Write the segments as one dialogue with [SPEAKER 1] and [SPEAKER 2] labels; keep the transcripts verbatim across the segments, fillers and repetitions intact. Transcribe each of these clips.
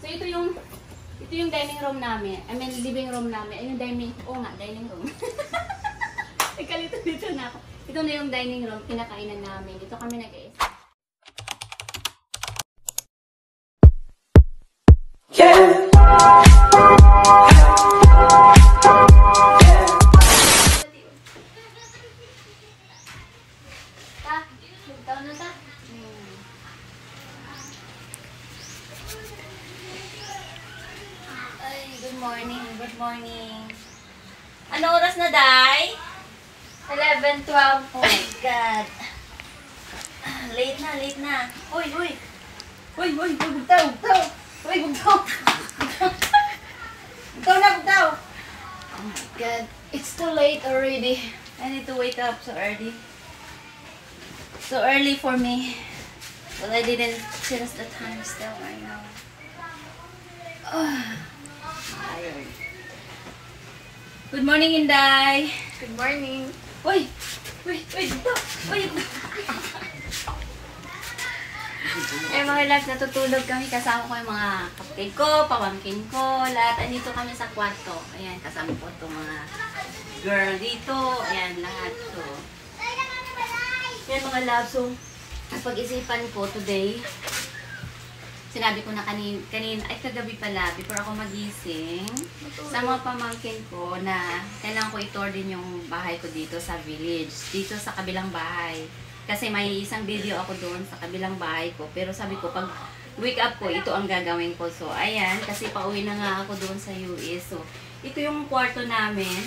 [SPEAKER 1] So ito yung ito yung dining room namin. I mean living room namin. Ay yung dining, oh nga, dining room. Ikalito dito na ako. Ito na yung dining room, pinakainan namin. Dito kami nag-i-is. Yeah. Good morning, good morning. Ano oras na, Day? eleven twelve. Oh my God. Late na, late na. Uy, uy. Uy, uy, bugtaw, bugtaw. Uy, bugtaw. Bugtaw na, bugtaw. Oh my God. It's too late already. I need to wake up so early. So early for me. Well, I didn't change the time still right now. Oh. Tired. Good morning, Inday.
[SPEAKER 2] Good morning.
[SPEAKER 1] Uy! Uy! Uy! Dito! Uy! Eh mga lads, natutulog kami. Kasama ko yung mga kapatid ko, pamangkin ko, lahat. Andito kami sa kwarto. Ayan, kasama ko itong mga girl dito. Ayan, lahat to. Ayan mga lads, so pag-isipan ko today, sinabi ko na kanin, kanin, ay kagabi pala, before ako magising, sa mga pamangkin ko na kailangan ko i-tour din yung bahay ko dito sa village, dito sa kabilang bahay. Kasi may isang video ako doon sa kabilang bahay ko, pero sabi ko, pag wake up ko, ito ang gagawin ko. So, ayan, kasi pauwi na nga ako doon sa U S. So, ito yung kwarto namin.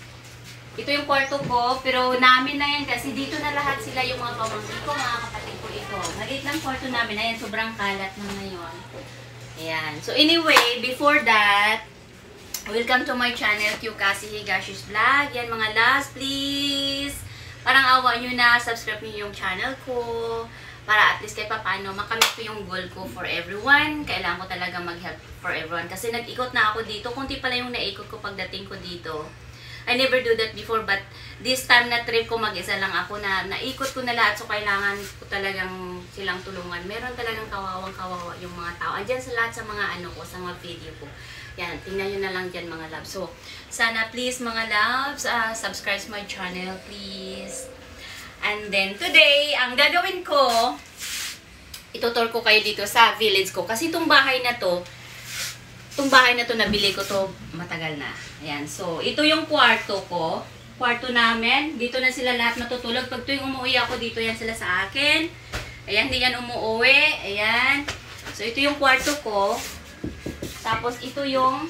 [SPEAKER 1] Ito yung kwarto ko, pero namin na yan kasi dito na lahat sila yung mga pamangkin ko, mga kapatid ko ito. Maliit lang kwarto namin. Ayan, sobrang kalat na ngayon. Ayan. So anyway, before that, welcome to my channel, Q Kasi Higashi's Vlog. Yan mga loves, please. Parang awa nyo na, subscribe nyo yung channel ko. Para at least kahit paano, makamit ko yung goal ko for everyone. Kailangan ko talaga mag-help for everyone. Kasi nag-ikot na ako dito. Kunti pala yung naikot ko pagdating ko dito. I never do that before, but this time na trip ko mag-isa lang ako na naikot ko na lahat, so kailangan ko talagang silang tulungan. Meron talagang kawawang kawawa yung mga tao. Andyan sa lahat sa mga ano ko, sa mga video ko. Yan, tingnan nyo na lang dyan mga loves. So, sana please mga loves, uh, subscribe my channel please. And then today, ang gagawin ko, itutur ko kayo dito sa village ko. Kasi itong bahay na to, itong bahay na to, nabili ko to matagal na. Ayan. So, ito yung kwarto ko. Kwarto namin. Dito na sila lahat matutulog. Pag tuwing umuwi ako, dito yan sila sa akin. Ayan, hindi yan umuwi. Ayan. So, ito yung kwarto ko. Tapos, ito yung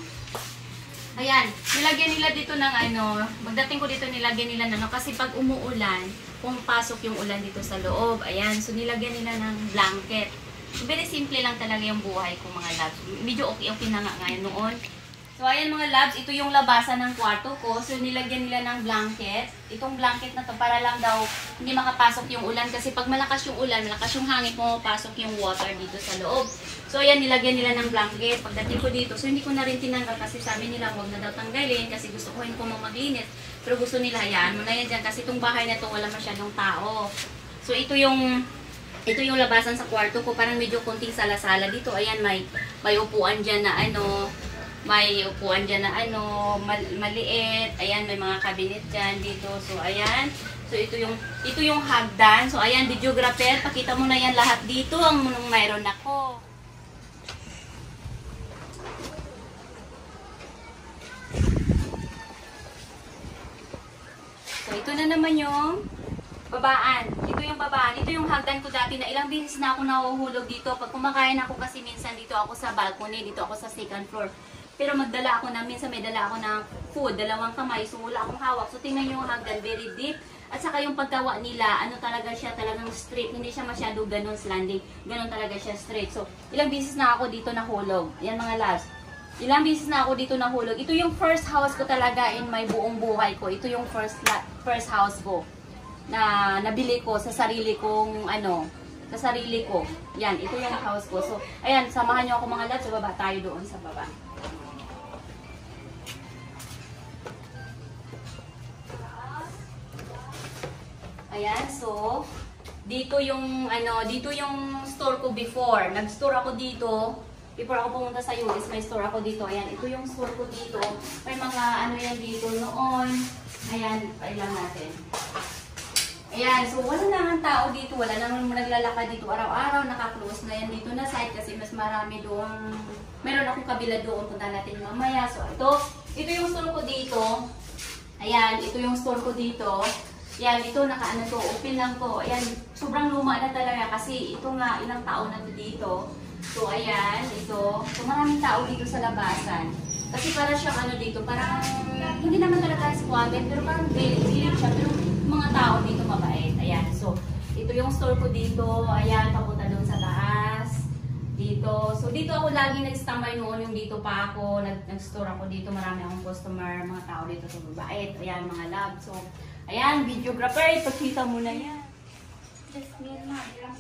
[SPEAKER 1] ayan. Nilagyan nila dito ng ano, magdating ko dito nilagyan nila ng ano, kasi pag umuulan, pumapasok yung ulan dito sa loob. Ayan. So, nilagyan nila ng blanket. So, very simple lang talaga yung buhay ko mga loves. Medyo okay-okay na nga ngayon noon. So, ayan mga loves, ito yung labasan ng kwarto ko. So, nilagyan nila ng blanket. Itong blanket na to para lang daw hindi makapasok yung ulan. Kasi pag malakas yung ulan, malakas yung hangin, pumapasok yung water dito sa loob. So, ayan, nilagyan nila ng blanket. Pagdating ko dito, so hindi ko na rin tinanggal kasi sabi nila, huwag na daw tanggalin kasi gusto ko yung maglinis. Pero gusto nila, hayaan mo na yan dyan kasi itong bahay na to wala masyadong tao. So, ito yung ito yung labasan sa kwarto ko. Parang medyo konting sala-sala dito. Ayan, may, may upuan dyan na ano, may upuan dyan na ano, mal maliit. Ayan, may mga cabinet dyan dito. So, ayan. So, ito yung, ito yung hagdan. So, ayan, videographer. Pakita mo na yan lahat dito ang mayroon ako. So, ito na naman yung babaan. Ito yung babaan. Ito yung hagdan ko dati na ilang beses na ako nahuhulog dito. Pag kumakain ako kasi minsan dito ako sa balcony, dito ako sa second floor. Pero magdala ako na, minsan may dala ako ng food, dalawang kamay, so wala akong hawak. So tingnan nyo yung hagdan, very deep. At saka yung pagtawa nila, ano talaga siya, talagang straight. Hindi siya masyado ganun slanting. Ganun talaga siya straight. So, ilang beses na ako dito nahulog. Yan mga loves. Ilang beses na ako dito nahulog. Ito yung first house ko talaga in my buong buhay ko. Ito yung first first house ko na nabili ko sa sarili kong ano, sa sarili ko. Yan, ito yung house ko. So, ayan, samahan nyo ako mga loves. Sa baba tayo doon sa baba. Ayan, so, dito yung, ano, dito yung store ko before. Nag-store ako dito. before ako pumunta sa U S, may store ako dito. Ayan, ito yung store ko dito. May mga ano yan dito noon. Ayan, pailan natin. Ayan, so wala naman tao dito. Wala naman naglalakad dito araw-araw. Naka-close na yan dito na site kasi mas marami doon. Meron akong kabila doon. Punta natin mamaya. So ito, ito yung store ko dito. Ayan, ito yung store ko dito. Ayan, ito naka-ano to, open lang to. Ayan, sobrang luma na talaga kasi ito nga, ilang taon na to dito. So, ayan, ito. So, maraming tao dito sa labasan. Kasi para siyang ano dito, parang, hindi naman talaga squatted, pero parang village siya. Pero mga tao dito mabait. Ayan, so, ito yung store ko dito. Ayan, papunta doon sa taas. Dito. So, dito ako lagi nag-standby noon yung dito pa ako. Nag-store ako dito. Marami akong customer, mga tao dito sa mabait. Ayan, mga love. So, ayan, videographer. Ipagkita mo na yan. Just me and my love.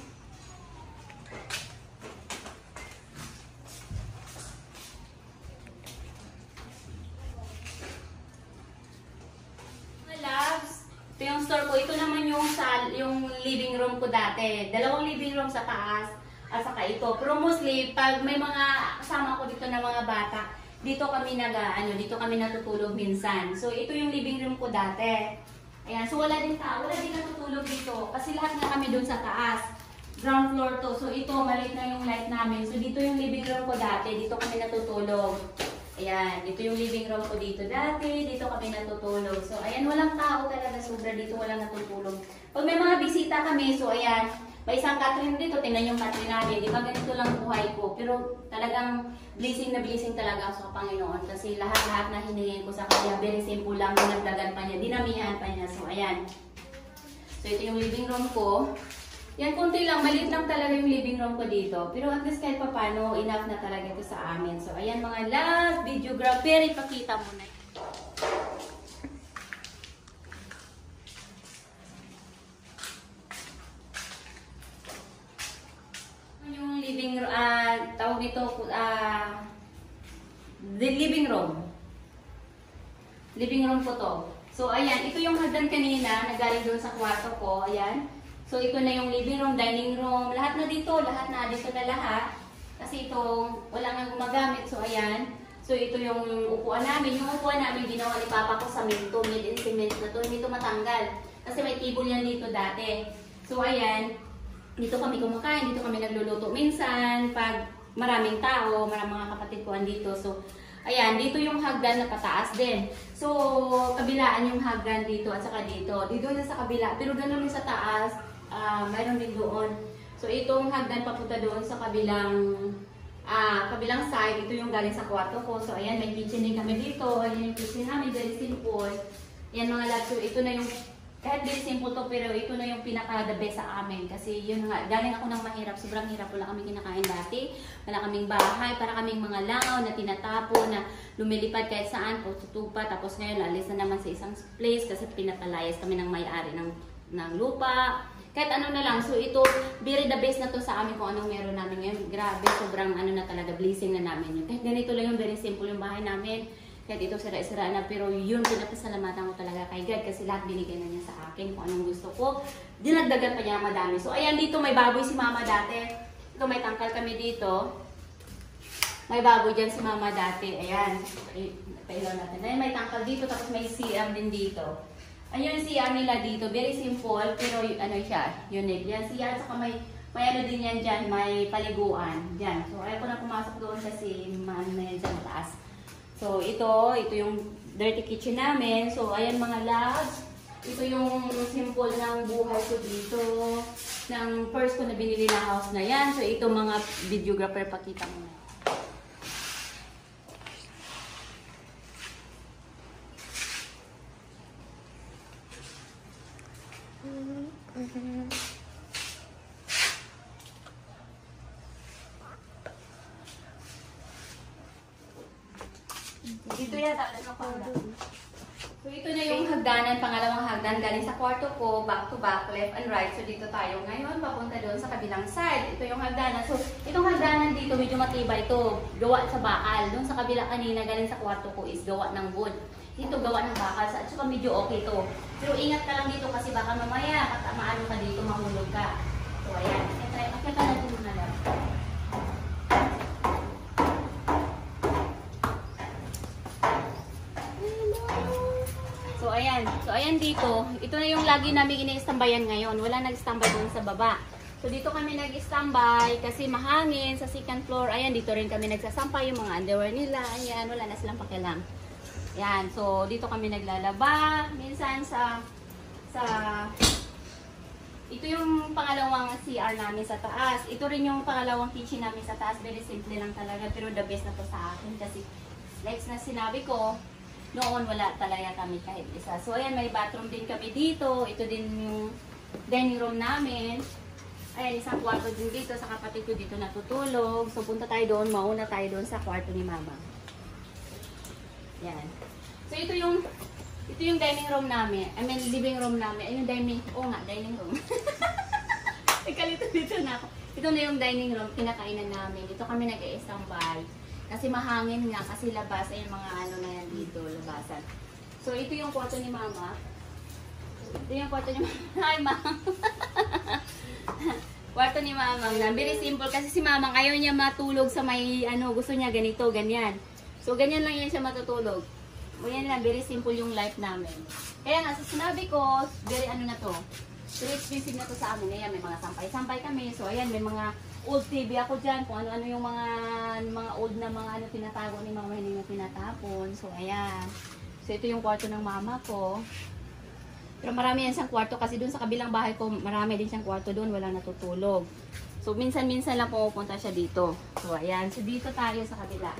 [SPEAKER 1] Ito yung store ko. Ito naman yung, sa, yung living room ko dati. Dalawang living room sa taas at saka ito. Pero mostly, pag may mga kasama ko dito na mga bata, dito kami nag, ano, dito kami natutulog minsan. So, ito yung living room ko dati. Ayan. So, wala din tao. Wala din natutulog dito. Kasi lahat na kami dun sa taas. Ground floor to. So, ito, maliit na yung light namin. So, dito yung living room ko dati. Dito kami natutulog. Ayan, dito yung living room ko dito dati, dito kami natutulog. So, ayan, walang tao talaga, sobra dito, walang natutulog. Pag may mga bisita kami, so ayan, may isang Catherine dito, tingnan yung Catherine namin. Di ba ganito lang buhay ko? Pero talagang blessing na blessing talaga sa Panginoon. Kasi lahat-lahat na hiningin ko sa kanya, very simple lang, dinagdagan pa niya, dinamihan pa niya. So, ayan. So, ito yung living room ko. Yan, kunti lang, maliit lang talaga yung living room ko dito. Pero at least kahit pa paano, enough na talaga ito sa amin. So, ayan mga love, videographer, ipakita mo na. Yung living room, uh, tawag nito, uh, the living room. Living room ko to. So, ayan, ito yung hagdan kanina, nagaling doon sa kwarto ko, ayan. So, ito na yung living room, dining room, lahat na dito, lahat na dito na lahat. Kasi itong wala nga gumagamit. So, ayan. So, ito yung upuan namin. Yung upuan namin, ginawa ni Papa ko sa minto, made in cement na to. Hindi ito matanggal. Kasi may table yan dito dati. So, ayan. Dito kami kumakain, dito kami nagluluto minsan. Pag maraming tao, maraming mga kapatid ko andito. So, ayan, dito yung hagdan na pataas din. So, kabilaan yung hagdan dito at saka dito. Dito na sa kabila. Pero ganun yung sa taas. Uh, mayroon din doon. So, itong hagdan papunta doon sa kabilang uh, kabilang side. Ito yung galing sa kwarto ko. So, ayan, may kitchen din kami dito. Ayan yung kitchen namin, very simple. Ayan mga lahat. So, ito na yung, kahit very simple to, pero ito na yung pinaka-the best sa amin. Kasi yun nga, galing ako ng mahirap. Sobrang hirap. Wala kaming kinakain dati. Wala kaming bahay. Para kaming mga langaw na tinatapo, na lumilipad kahit saan, o tutupa. Tapos ngayon, alis na naman sa isang place kasi pinapalayas kami ng may-ari ng, ng lupa. Kahit ano na lang. So, ito, very the best na to sa amin kung anong meron namin ngayon. Grabe, sobrang ano na talaga, blessing na namin yun. Kahit ganito lang yung very simple yung bahay namin. Kahit ito sira-sira na. Pero yun, pinapasalamatan ko talaga kay God kasi lahat binigay na niya sa akin kung anong gusto ko. Dinagdagan pa niya madami. So, ayan, dito may baboy si Mama dati. Ito, may tangkal kami dito. May baboy dyan si Mama dati. Ayan. Pailaw natin. Ayan, may tangkal dito. Tapos may C R din dito. Ayun, C R nila dito. Very simple, pero ano siya, unique. Yan, C R, saka may, may ano din yan dyan, may paliguan. Yan. So, ayaw ko na pumasok doon kasi maano na yan dyan mataas. So, ito, ito yung dirty kitchen namin. So, ayan mga loves. Ito yung simple ng buhay ko dito. Ng first ko na binili na house na yan. So, ito mga videographer, pakita mo na. Mm-hmm. Dito yata ano pa. So ito na yung hagdanan, pangalawang hagdan galing sa kwarto ko, back to back, left and right. So dito tayo ngayon, papunta doon sa kabilang side. Ito yung hagdanan. So itong hagdanan dito medyo matibay ito, gawa sa bakal. Doon sa kabila kanina galing sa kwarto ko is gawa ng wood. Dito gawa ng bakal, at saka medyo okay to. Pero ingat ka lang dito kasi baka mamaya katamaan ka dito, mahulog ka. So ayan, akita na dito na lang. ayan. So, ayan dito. Ito na yung lagi namin ini-stambayan ngayon. Wala nag-stambay doon sa baba. So, dito kami nag-stambay kasi mahangin sa second floor. Ayan, dito rin kami nagsasampay yung mga underwear nila. Ayan, wala na silang pakialam. Ayan, so, dito kami naglalaba. Minsan sa, sa, ito yung pangalawang C R namin sa taas. Ito rin yung pangalawang kitchen namin sa taas. Very simple lang talaga. Pero the best na to sa akin kasi, like na sinabi ko, noon wala talaga kami kahit isa. So, ayan, may bathroom din kami dito. Ito din yung dining room namin. Ayan, isang kwarto din dito. Sa kapatid ko dito natutulog. So, punta tayo doon. Mauna tayo doon sa kwarto ni Mama. Ayan. So, ito yung ito yung dining room namin. I mean, living room namin. Ay, yung dining, oo nga, dining room. Ikalito dito na ako. Ito na yung dining room. Kinakainan namin. Dito kami nag-i-standby. Kasi mahangin nga, kasi labas ay mga ano na yan dito, labasan. So, ito yung kwarto ni Mama. Ito yung kwarto ni Mama. Hi, Mama. Kwarto ni Mama. Very simple kasi si Mama ayaw niya matulog sa may, ano, gusto niya ganito, ganyan. So, ganyan lang yan siya matutulog. O yan lang, very simple yung life namin. Kaya nga, sa sinabi ko, very ano na to, very expensive na to sa amin. Ayan, may mga sampay-sampay kami. So, ayan, may mga old T V ako dyan, kung ano-ano yung mga mga old na mga ano tinatago ni Mama, hindi na tinatapon. So, ayan. So, ito yung kwarto ng Mama ko. Pero marami yan siyang kwarto kasi dun sa kabilang bahay ko, marami din siyang kwarto dun, walang natutulog. So, minsan-minsan lang pumupunta siya dito. So, ayan. So, dito tayo sa kabila.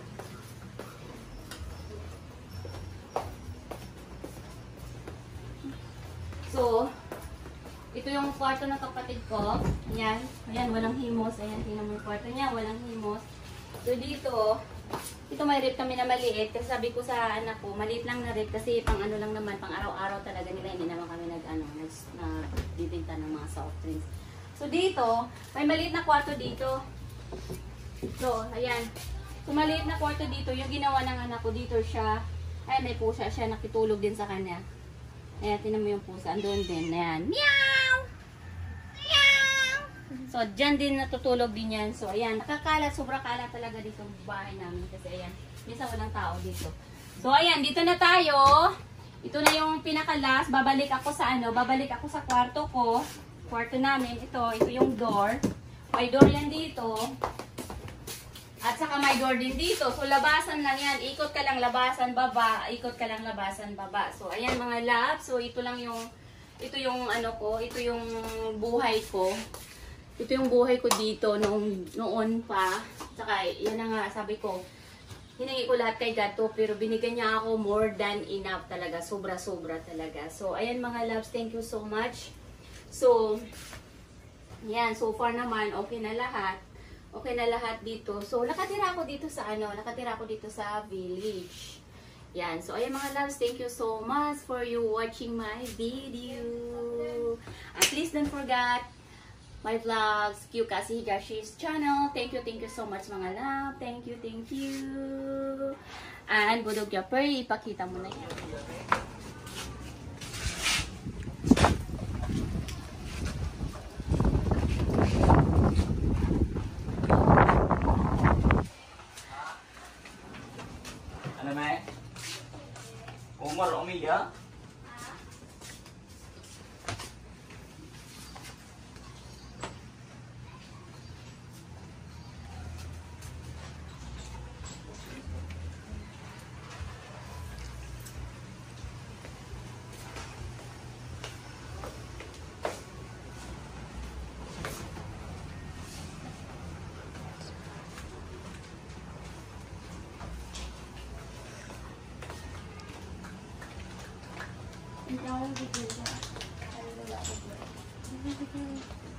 [SPEAKER 1] So, ito yung kwarto ng kapatid ko. Ayan. Ayan, walang himos. Ayan, tingnan mo yung kwarto niya. Walang himos. So, dito, ito may rip kami na maliit. Kasi sabi ko sa anak ko, maliit lang na rip. Kasi pang ano lang naman, pang araw-araw talaga nila. Hindi naman kami nag, ano, nagbibinta ng mga soft drinks. So, dito, may maliit na kwarto dito. So, ayan. So, maliit na kwarto dito. Yung ginawa ng anak ko dito siya. Ayan, may pusa siya. Nakitulog din sa kanya. Ayan, tinan mo yung pusa. Andun din. Ayan. Meow! Meow! So, dyan din natutulog din yan. So, ayan. Nakakalat. Sobrang kalat talaga dito sa bahay namin. Kasi, ayan. Minsan walang tao dito. So, ayan. Dito na tayo. Ito na yung pinakalas. Babalik ako sa ano. Babalik ako sa kwarto ko. Kwarto namin. Ito. Ito yung door. May door yan dito. At saka may door din dito. So, labasan lang yan. Ikot ka lang labasan, baba. Ikot ka lang labasan, baba. So, ayan mga loves. So, ito lang yung, ito yung ano ko, ito yung buhay ko. Ito yung buhay ko dito noong, noon pa. Saka, yan na nga, sabi ko, hiningi ko lahat kay God to, pero binigyan niya ako more than enough talaga. Sobra-sobra talaga. So, ayan mga loves, thank you so much. So, yan, so far naman, okay na lahat. Okay na lahat dito. So, nakatira ako dito sa ano, nakatira ako dito sa village. Yan. So, ayan mga loves, thank you so much for you watching my video. And please don't forget my vlogs, Q Kasi Higashi's channel. Thank you, thank you so much mga love. Thank you, thank you. And Budog Yapper, ipakita mo na yan.
[SPEAKER 2] Umar Omilia.
[SPEAKER 1] Hindi ako nagigil. Ano wala ako.